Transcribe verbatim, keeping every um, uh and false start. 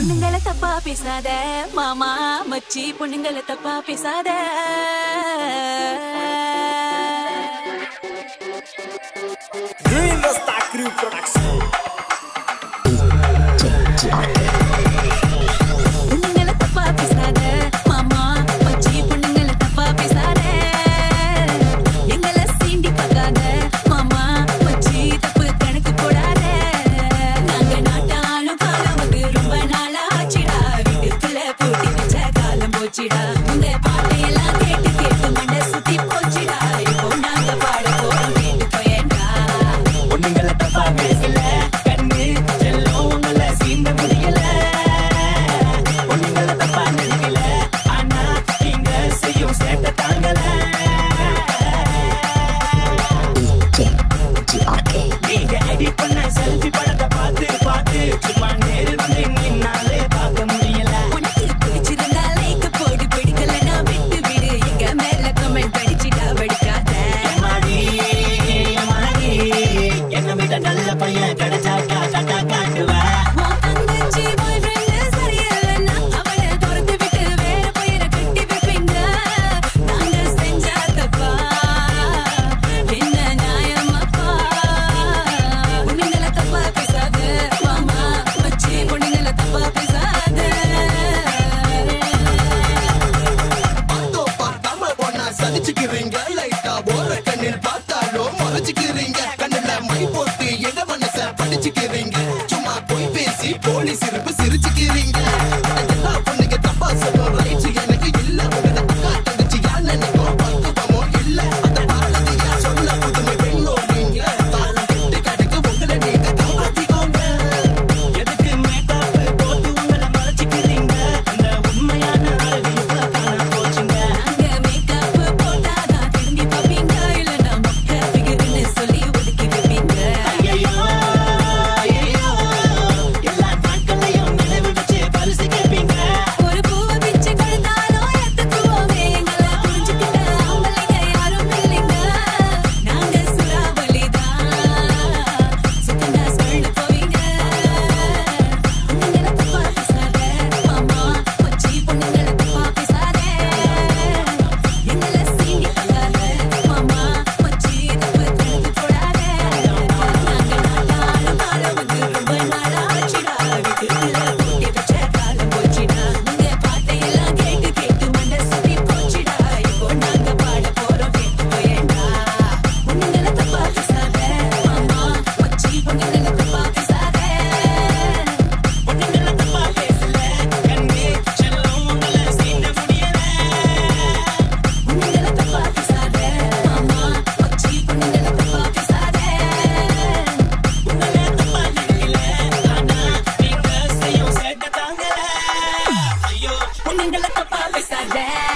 பொண்ணுங்கள தப்பா பேசாத மாமா மச்சி பொண்ணுங்கள தப்பா பேசாத Green Rasta Crew Production. பொண்ணுங்கள தப்பா பேசாத மாமா மச்சி பொண்ணுங்கள தப்பா பேசாத எங்கள சீண்டி பார்க்காத மாமா மச்சி தப்பு கணக்கு போடாத நாங்க நாட்டாலும் காலம் வந்து ரொம்ப நாளா ஆச்சிடா வீட்டுக்குள்ள பூட்டி வச்ச காலம் போச்சிடா உங்க பாட்டையெல்லாம் கேட்டு கேட்டு மண்டை சுத்தி போச்சிடா இப்போ நாங்க பாட போறோம் கேட்டு போயேண்டா பொண்ணுங்கள தப்பா பேசல கண்ணு செல்லும் உங்களை சீண்ட முடியல பொண்ணுங்கள தப்பா நினைக்கல ஆனா நீங்க செய்யும் சேட்ட தாங்கல நீங்க எடிட் பண்ண செல்ஃபி படத்தை பார்த்து பார்த்து சும்மா நேரில் வந்து நின்னாலே பார்க்க முடியல உனக்கு பிடிச்சிருந்தா லைக் போடு பிடிக்கலன்னா விட்டு விடு எங்க மேல கமெண்ட் அடிச்சிட்டா வடிக்காத மாடி மாடி என்ன விட நல்ல பையன் கிடைச்சாக்கா கட்டா காட்டுவேன் உன் தங்கச்சி boy friend சரியில்லைன்னா அவளை துரத்து விட்டு வேற பையனை கட்டி வைப்பீங்க நாங்க செஞ்சா தப்பா என்ன நியாயமாப்பா பொண்ணுங்கள தப்பா பேசாத மாமா மச்சி பொண்ணுங்கள தப்பா பேசாத பார்த்தோ பார்க்காம போனா சலிச்சுக்கிறீங்க லைட்டா போற கண்ணில் பார்த்தாலும் மறைச்சுக்கிறீங்க கண்ணுல மை போட்டு எங்க மனச படிச்சுக்கிறீங்க சும்மா போய் பேசி போலீஸ் இருப்பு சிரிச்சுக்கிறீங்க எல்லா பொண்ணுங்க தப்பா சொல்லும் ரைட்ஸ் எனக்கு இல்ல உங்க அக்கா தங்கச்சி யார் நினைக்கும் பக்குவமோ இல்ல அந்த பாரதியா சொல்ல புதுமை பெண்ணோ நீங்க காலம் கெட்டு கிடக்கு உங்களை நீங்க காப்பாத்திக்கோங்க எதுக்கு மேக்கப் போட்டு உங்களை மறைச்சிக்கிறீங்க அந்த உண்மையான அழகு காண போச்சுங்க நாங்க மேக்கப் போட்டாதான் திரும்பி பார்ப்பீங்க இல்லைன்னா மொக்க ஃபிகர்னு சொல்லி ஒதுக்கி வைப்பீங்க ஐயையோ ஐயையோ எல்லா நாட்களையும் நினைவு வச்சு பரிசு கேட்பீங்க ஒரு பூவை பிச்சு கொடுத்தாலும் ஏத்துக்குவோமே எங்களை புரிஞ்சுக்கிட்ட ஆம்பளைங்க யாரும் இல்லைங்க நாங்க சுறாவளிதான் சுத்தமா சொல்லு போவீங்க பொண்ணுங்கள தப்பா பேசாத மாமா மச்சி பொண்ணுங்கள தப்பா பேசாத எங்களை சீண்டி பார்க்காத மாமா மச்சி தப்பு கணக்கு போடாத நாங்க நாட்டாலும் காலம் வந்து ரொம்ப நாளா ஆச்சிடா வீட்டுக்குள்ள பூட்டி வச்ச காலம் போச்சிடா உங்க பாட்டையெல்லாம் கேட்டு கேட்டு மண்டை சுத்தி போச்சிடா இப்போ நாங்க பாட போறோம் கேட்டு போயேண்டா பொண்ணுங்கள தப்பா பேசாத மாமா மச்சி பொண்ணுங்கள தப்பா பேசாத பொண்ணுங்கள தப்பா பேசல கண்ணு செல்லும் உங்களை சீண்ட முடியல பொண்ணுங்கள தப்பா பேசாத மாமா மச்சி பொண்ணுங்கள தப்பா பேசாத உங்களை தப்பா நினைக்கல ஆனா நீங்க செய்யும் சேட்ட தாங்கல ஐயோ பொண்ணுங்கள தப்பா பேசாத